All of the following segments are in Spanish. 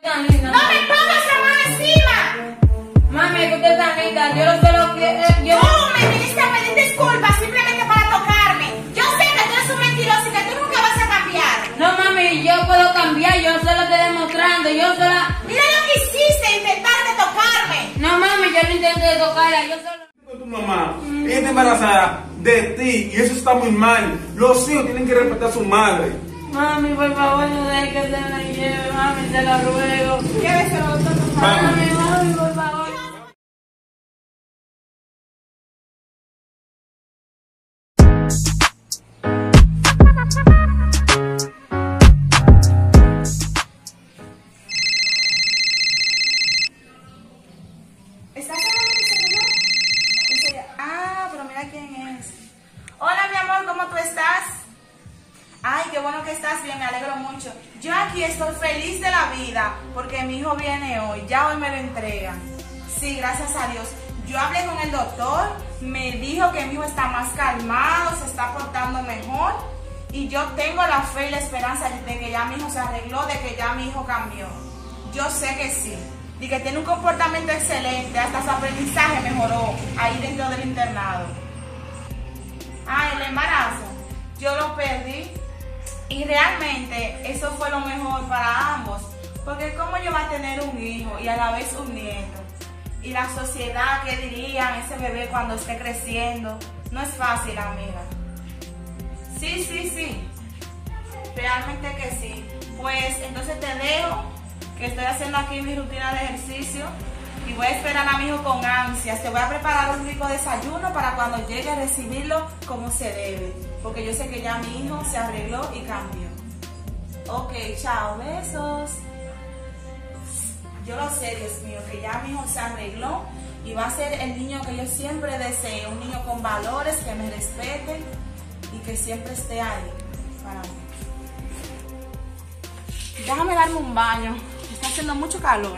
Tan linda. ¡No me pongas la mano encima! Mami, que usted es tan linda. Yo no sé lo que... yo... Tú me viniste a pedir disculpas simplemente para tocarme. Yo sé que tú eres un mentiroso y que tú nunca vas a cambiar. No, mami, yo puedo cambiar. Yo solo estoy demostrando. Yo sola... Mira lo que hiciste, intentar de tocarme. No, mami, yo no intenté tocarla. Yo solo... Con tu mamá, ella está embarazada de ti y eso está muy mal. Los hijos tienen que respetar a su madre. Mami, por favor, no dejes que se me lleve. Mami, te lo ruego. Lléveselo, doctor, por favor. Mami, por favor. ¿Estás hablando de mi celular? Ah, pero mira quién es. Hola, mi amor, ¿cómo tú estás? Ay, qué bueno que estás bien, me alegro mucho. Yo aquí estoy feliz de la vida porque mi hijo viene hoy, ya hoy me lo entregan. Sí, gracias a Dios. Yo hablé con el doctor, me dijo que mi hijo está más calmado, se está portando mejor y yo tengo la fe y la esperanza de que ya mi hijo se arregló, de que ya mi hijo cambió. Yo sé que sí. Y que tiene un comportamiento excelente, hasta su aprendizaje mejoró ahí dentro del internado. Ah, el embarazo, yo lo perdí y realmente eso fue lo mejor para ambos, porque cómo yo va a tener un hijo y a la vez un nieto, y la sociedad, ¿qué dirían ese bebé cuando esté creciendo? No es fácil, amiga. Sí, realmente que sí. Pues entonces te dejo, que estoy haciendo aquí mi rutina de ejercicio y voy a esperar a mi hijo con ansias. Te voy a preparar un rico desayuno para cuando llegue a recibirlo como se debe, porque yo sé que ya mi hijo se arregló y cambió. Ok, chao, besos. Yo lo sé, Dios mío, que ya mi hijo se arregló y va a ser el niño que yo siempre deseo, un niño con valores, que me respete y que siempre esté ahí para mí. Déjame darme un baño. Está haciendo mucho calor.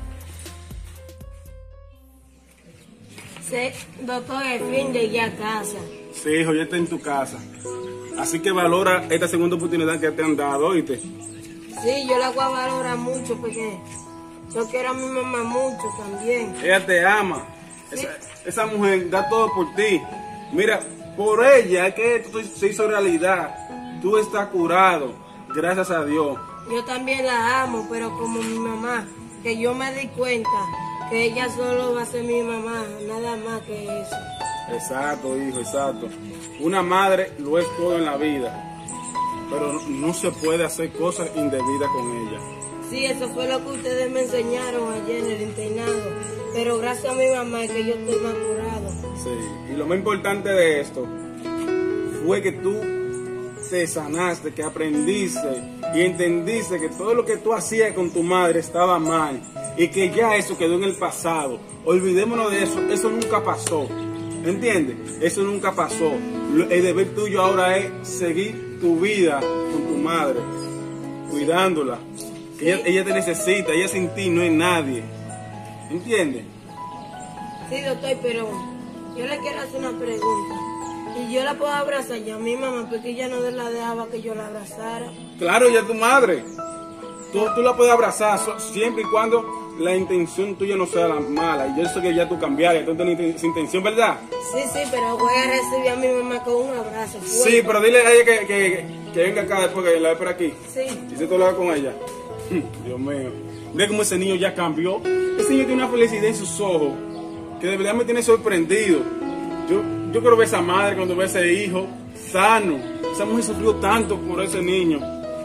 Sí, doctor, al fin llegué a casa. Sí, hijo, ya está en tu casa. Así que valora esta segunda oportunidad que te han dado, ¿oíste? Sí, yo la voy a valorar mucho porque yo quiero a mi mamá mucho también. Ella te ama. Sí. Esa mujer da todo por ti. Mira, por ella es que esto se hizo realidad. Tú estás curado, gracias a Dios. Yo también la amo, pero como mi mamá, que yo me di cuenta que ella solo va a ser mi mamá, nada más que eso. Exacto, hijo, exacto. Una madre lo es todo en la vida, pero no se puede hacer cosas indebidas con ella. Sí, eso fue lo que ustedes me enseñaron ayer en el internado, pero gracias a mi mamá es que yo estoy más curado. Sí, y lo más importante de esto fue que tú te sanaste, que aprendiste y entendiste que todo lo que tú hacías con tu madre estaba mal y que ya eso quedó en el pasado. Olvidémonos de eso, eso nunca pasó. ¿Entiendes? Eso nunca pasó. El deber tuyo ahora es seguir tu vida con tu madre, cuidándola. Que ella te necesita, ella sin ti no es nadie. ¿Entiendes? Sí, doctor, pero yo le quiero hacer una pregunta. Y yo la puedo abrazar ya a mi mamá porque ella no la dejaba que yo la abrazara. Claro, ella es tu madre. Tú la puedes abrazar siempre y cuando la intención tuya no sea la mala. Y yo sé que ya tú cambiaste, tú tienes esa intención, ¿verdad? Sí, pero voy a recibir a mi mamá con un abrazo. Sí, pero dile a ella que venga acá después que la ve por aquí. Sí. Y si tú lo hagas con ella. Dios mío. Mira cómo ese niño ya cambió. Ese niño tiene una felicidad en sus ojos que de verdad me tiene sorprendido. Yo quiero ver a esa madre cuando ve a ese hijo sano. Esa mujer sufrió tanto por ese niño.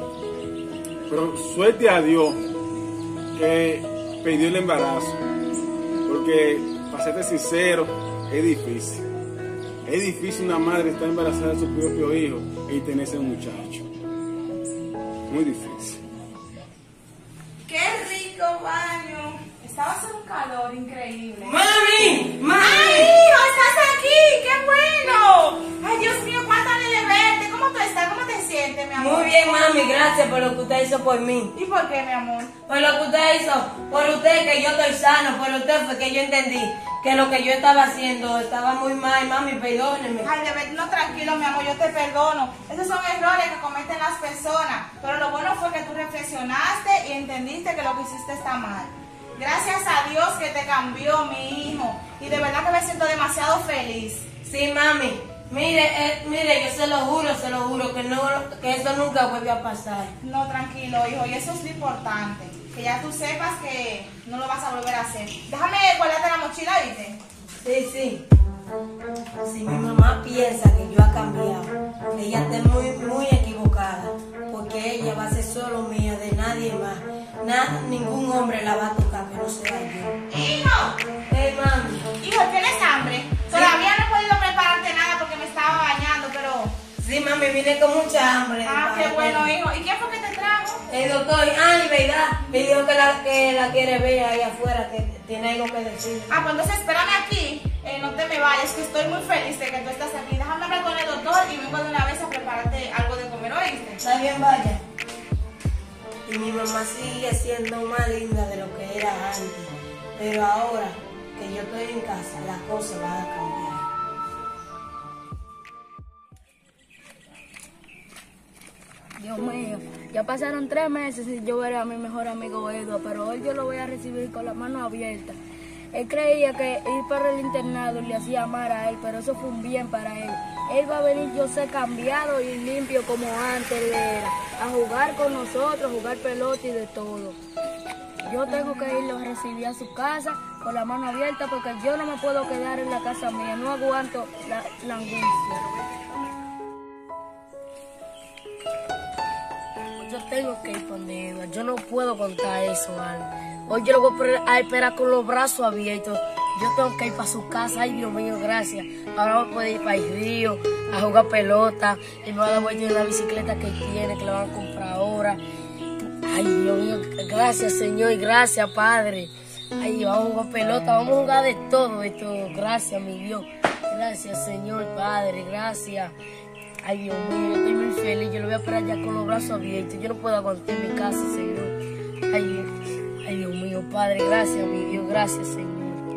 Pero suerte a Dios que perdió el embarazo. Porque, para serte sincero, es difícil. Es difícil una madre estar embarazada de su propio hijo y tener ese muchacho. Muy difícil. ¡Qué rico baño! Estaba haciendo un calor increíble. ¡Mami! ¡Ay, hijo! ¡Estás aquí! ¡Qué bueno! ¡Ay, Dios mío! ¡Cuánta de verte! ¿Cómo tú estás? ¿Cómo te sientes? sientes, mi amor? Muy bien, mami, gracias por lo que usted hizo por mí. ¿Y por qué, mi amor? Por lo que usted hizo, por usted que yo estoy sano, por usted fue que yo entendí que lo que yo estaba haciendo estaba muy mal, mami, perdóneme. Ay, de verdad, no, tranquilo, mi amor, yo te perdono. Esos son errores que cometen las personas. Pero lo bueno fue que tú reflexionaste y entendiste que lo que hiciste está mal. Gracias a Dios que te cambió, mi hijo. Y de verdad que me siento demasiado feliz. Sí, mami. Mire, yo se lo juro, que eso nunca vuelve a pasar. No, tranquilo, hijo, y eso es lo importante. Que ya tú sepas que no lo vas a volver a hacer. Déjame guardarte la mochila, ¿viste? Sí. Si mi mamá piensa que yo he cambiado, ella está muy equivocada, porque ella va a ser solo mía, de nadie más. Ningún hombre la va a tocar, que no sea yo. ¡Hijo! Mami. Hijo, ¿tienes hambre? Todavía no he podido prepararte nada porque me estaba bañando, pero... Sí, mami, vine con mucha hambre. Ah, qué bueno, hijo. ¿Y quién fue que te trajo? El doctor, y verdad, me dijo que la quiere ver ahí afuera, que tiene algo que decir. Ah, pues entonces espérame aquí. No te me vayas, que estoy muy feliz de que tú estás aquí. Déjame hablar con el doctor y vengo de una vez a prepararte algo de comer, ¿oíste? Está bien, vaya. Y mi mamá sigue siendo más linda de lo que era antes. Pero ahora que yo estoy en casa, las cosas van a cambiar. Dios mío, ya pasaron 3 meses sin yo ver a mi mejor amigo Edward, pero hoy yo lo voy a recibir con la mano abierta. Él creía que ir para el internado le hacía mal a él, pero eso fue un bien para él. Él va a venir, yo sé, cambiado y limpio como antes él era, a jugar con nosotros, a jugar pelota y de todo. Yo tengo que irlo a recibir a su casa con la mano abierta porque yo no me puedo quedar en la casa mía, no aguanto la angustia. Yo tengo que ir con Edward, yo no puedo contar eso, ¿vale? Hoy yo lo voy a esperar con los brazos abiertos. Yo tengo que ir para su casa, ay Dios mío, gracias. Ahora voy a poder ir para el río, a jugar pelota, y me va a dar vuelta en la bicicleta que tiene, que la van a comprar ahora. Ay Dios mío, gracias Señor, y gracias Padre. Ay, vamos a jugar pelota, vamos a jugar de todo, gracias mi Dios. Gracias Señor, Padre, gracias. Ay Dios mío, yo estoy muy feliz, yo lo voy a esperar ya con los brazos abiertos, yo no puedo aguantar en mi casa, Señor. Ay Dios mío, Padre, gracias mi Dios, gracias Señor.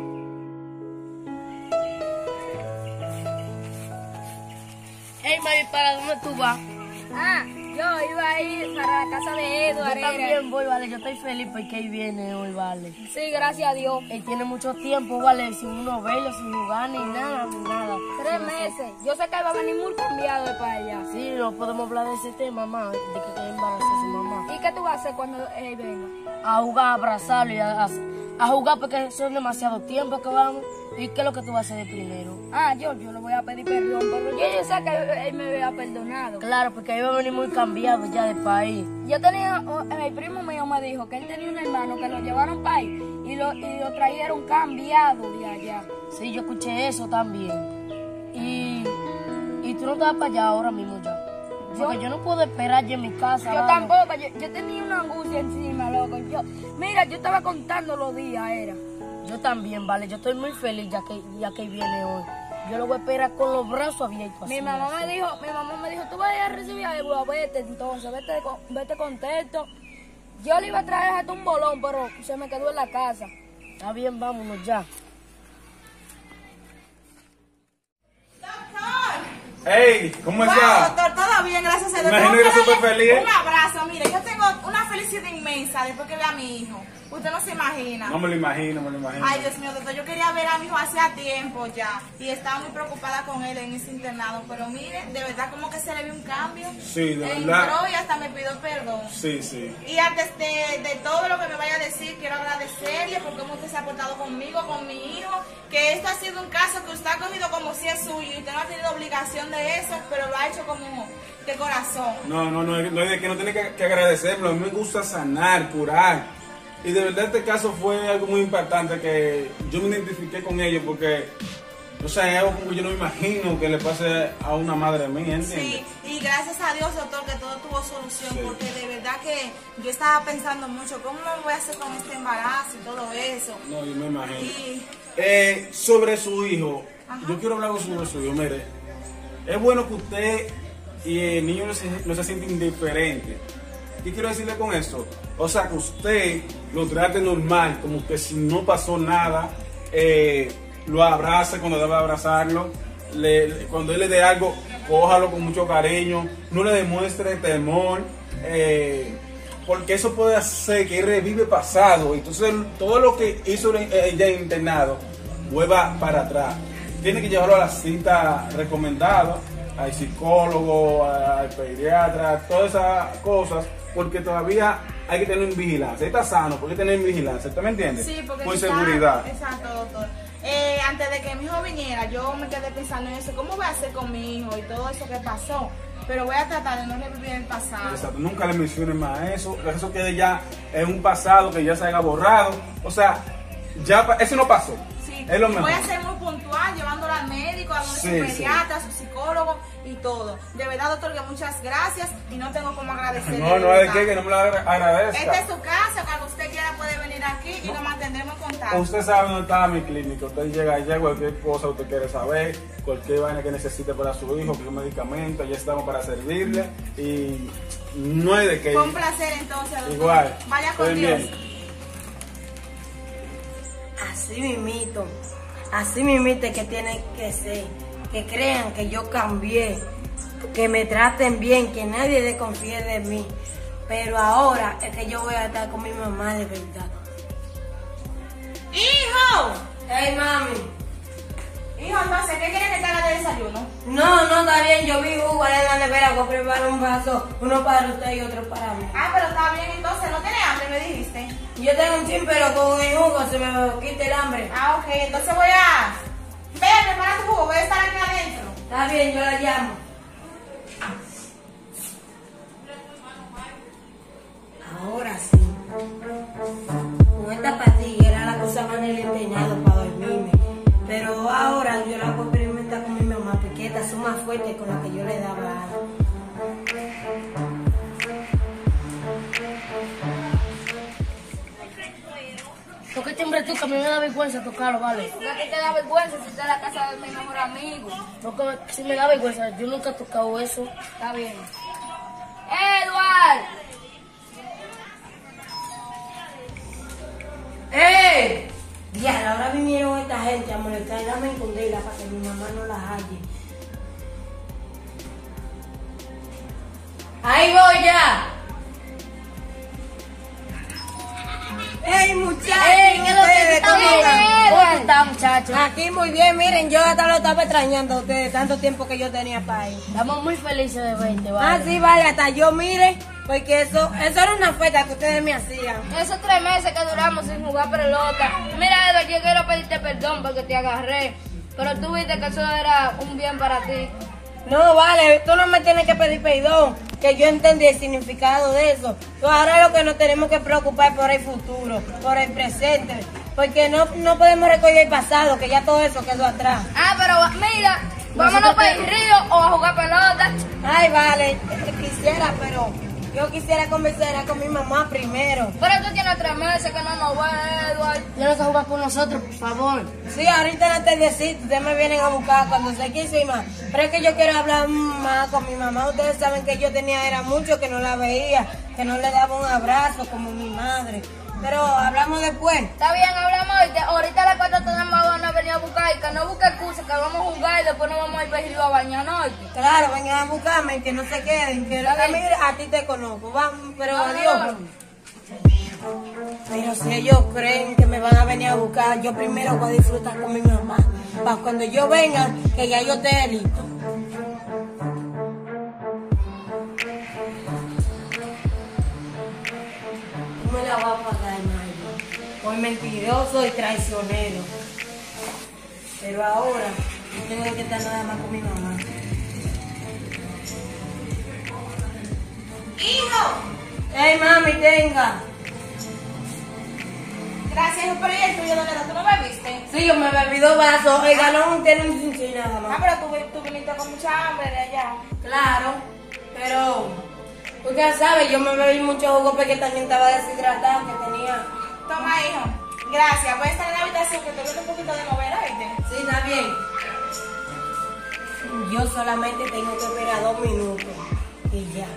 Hey mami, ¿para dónde tú vas? Ah, yo iba a ir para la casa de Edward. Yo también voy, vale, yo estoy feliz porque él viene hoy, vale. Sí, gracias a Dios. Él tiene mucho tiempo, vale, sin uno verlo, sin jugar ni nada, ni nada. 3 meses. Yo sé que él va a venir muy cambiado de para allá. Sí, no podemos hablar de ese tema, mamá, de que quedó embarazada su mamá. ¿Y qué tú vas a hacer cuando él venga? A jugar, a abrazarlo y a jugar porque son demasiado tiempo que vamos. ¿Y qué es lo que tú vas a hacer de primero? Ah, yo le voy a pedir perdón, pero yo sé que él me había perdonado. Claro, porque iba a venir muy cambiado ya de país. Yo tenía, el primo mío me dijo que él tenía un hermano que lo llevaron para ahí y lo trajeron cambiado de allá. Sí, yo escuché eso también. Y tú no te vas para allá ahora mismo ya. Porque yo no puedo esperar ya en mi casa. Yo vamos. tampoco, yo tenía una angustia encima, loco. Mira, yo estaba contando los días, era. Yo también, vale, yo estoy muy feliz ya que viene hoy. Yo lo voy a esperar con los brazos abiertos. Mi mamá me dijo, tú vas a recibir a Edward, vete entonces, vete contento. Yo le iba a traer hasta un bolón, pero se me quedó en la casa. Está bien, vámonos ya. Hey, ¿cómo Wow, estás? doctor, todo bien, gracias a Dios. Imagino Tengo que darle súper feliz, ¿eh? Un abrazo, mire, yo tengo una felicidad inmensa después que vea a mi hijo. Usted no se imagina. No me lo imagino, me lo imagino. Ay, Dios mío, doctor, yo quería ver a mi hijo hacía tiempo ya y estaba muy preocupada con él en ese internado, pero mire, de verdad como que se le vio un cambio. Sí, de verdad. Entró y hasta me pidió perdón. Sí, sí. Y antes de todo lo que me vaya a decir, quiero agradecerle por cómo usted se ha portado conmigo, con mi hijo, que esto ha sido un caso que usted ha cogido como si es suyo y usted no ha tenido obligación de eso, pero lo ha hecho como de corazón. No es de que no tiene que agradecerlo. A mí me gusta sanar, curar. Y de verdad este caso fue algo muy impactante que yo me identifiqué con ellos porque, o sea, es algo como yo no me imagino que le pase a una madre mía, ¿entiendes? Sí, y gracias a Dios, doctor, que todo tuvo solución, Sí. porque de verdad que yo estaba pensando mucho, ¿cómo me voy a hacer con este embarazo y todo eso? No, yo me imagino. Y Sobre su hijo, Ajá. yo quiero hablar sobre su hijo. Mire, es bueno que usted y el niño no se siente indiferente. ¿Qué quiero decirle con esto? O sea, que usted lo trate normal, como que si no pasó nada, lo abrace cuando debe abrazarlo, cuando él le dé algo, cójalo con mucho cariño, no le demuestre temor, porque eso puede hacer que él revive pasado, entonces todo lo que hizo ya en internado vuelva para atrás. Tiene que llevarlo a la cita recomendada, al psicólogo, al pediatra, todas esas cosas, porque todavía hay que tener vigilancia. Está sano, porque hay que tener vigilancia, ¿usted me entiende? Sí, porque por está, seguridad. Exacto, doctor. Antes de que mi hijo viniera, yo me quedé pensando en eso, ¿cómo voy a hacer con mi hijo y todo eso que pasó? Pero voy a tratar de no revivir el pasado. Exacto, nunca le menciones más eso, que eso quede ya en un pasado que ya se haya borrado. O sea, ya eso no pasó. Sí, es lo mejor. voy a ser muy puntual, llevándolo al médico, a su pediatra, a su psicólogo y todo. De verdad, doctor, que muchas gracias y no tengo cómo agradecerle. No, no es de que no me lo agradezca. Esta es su casa, cuando usted quiera puede venir aquí y nos mantendremos en contacto. Usted sabe dónde está mi clínica, usted llega allá, cualquier cosa usted quiere saber, cualquier vaina que necesite para su hijo, cualquier medicamento, ya estamos para servirle y no hay de qué. Fue un placer entonces, doctor. Igual. Vaya con Estoy Dios. bien. Así mimito que tiene que ser, que crean que yo cambié, que me traten bien, que nadie desconfíe de mí. Pero ahora es que yo voy a estar con mi mamá de verdad. ¡Hijo! Hey, mami. Hijo, entonces, ¿qué quiere que te haga de desayuno? No, está bien, yo vi jugo en la nevera, voy a preparar un vaso, uno para usted y otro para mí. Ah, pero está bien, entonces, ¿no tiene hambre, me dijiste? Yo tengo un chin, pero con el jugo se me quita el hambre. Ah, ok, entonces voy a... Ve, prepara tu jugo, voy a estar aquí adentro. Está bien, yo la llamo. Ahora sí. Con esta pastilla era la cosa más del internado para dormirme. Pero ahora yo la voy a experimentar con mi mamá, porque estas son más fuertes con las que yo le daba. ¿Por qué timbre tú? Que a mí me da vergüenza tocarlo, ¿vale? ¿Por qué te da vergüenza si está en la casa de mi mejor amigo? Porque si me da vergüenza, yo nunca he tocado eso. Está bien. ¡Edward! ¡Eh! Ya, ahora vinieron esta gente a molestar y dame esconderla para que mi mamá no la halle. ¡Ahí voy ya! ¡Ey, muchachos! ¡Ey, qué es lo que ¿Ustedes está cómo bien? están? ¿Cómo está, muchachos? Aquí muy bien, miren, yo hasta lo estaba extrañando a ustedes, tanto tiempo que yo tenía para ir. Estamos muy felices de verte, ¿vale? Ah, sí, vale, hasta yo, mire, porque eso era una fiesta que ustedes me hacían. Esos 3 meses que duramos sin jugar pelota. Mira, Edward, yo quiero pedirte perdón porque te agarré. Pero tú viste que eso era un bien para ti. No, vale, tú no me tienes que pedir perdón, que yo entendí el significado de eso. Tú ahora lo que nos tenemos que preocupar es por el futuro, por el presente, porque no podemos recordar el pasado, que ya todo eso quedó atrás. Ah, pero mira, vámonos para el río o a jugar pelota. Ay, vale, quisiera, pero yo quisiera conversar con mi mamá primero. Pero tú tienes 3 meses que no nos ves, Edward. Tienes que jugar con nosotros, por favor. Sí, ahorita en la tardecita ustedes me vienen a buscar cuando se quiso y más. Pero es que yo quiero hablar más con mi mamá. Ustedes saben que yo era mucho que no la veía, que no le daba un abrazo como mi madre. Pero hablamos después. Está bien, hablamos ahorita. Ahorita a las 4 tenemos a venir a buscar y que no busque excusas, que vamos a jugar y después nos vamos a ir para el río a bañar, ¿no? Claro, vengan a buscarme, que no se queden, que a mí a ti te conozco. Vamos, pero adiós. Pero si ellos creen que me van a venir a buscar, yo primero voy a disfrutar con mi mamá. Para cuando yo venga, que ya yo esté listo. Tú me la vas a pagar, Mario. Soy mentiroso y traicionero. Pero ahora no tengo que estar nada más con mi mamá. ¡Hijo! ¡Ey, mami, tenga! Gracias, pero ¿y el tuyo dónde está? ¿Tú no me viste? Sí, yo me bebí 2 vasos. Oiga, no tiene un chinchín nada Ah, más. pero tú viniste con mucha hambre de allá. Claro, pero usted sabe, yo me bebí mucho jugo porque también estaba deshidratado, que tenía... Toma, hijo. Gracias. Voy a estar en la habitación que te viendo un poquito de novela, ¿viste? Sí, está bien. Yo solamente tengo que esperar 2 minutos y ya.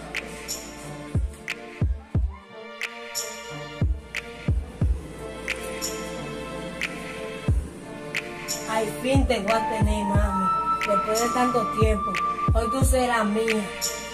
Al fin te voy a tener, mami. Después de tanto tiempo, hoy tú serás mía.